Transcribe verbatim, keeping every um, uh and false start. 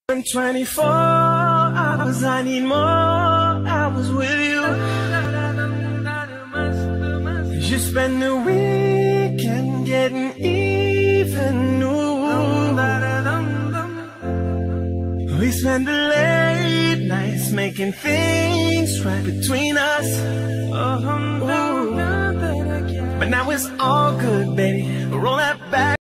twenty-four hours, I need more hours with you. You spend the weekend getting even new. We spend the late nights making things right between us. Ooh. But now it's all good, baby. Roll that back.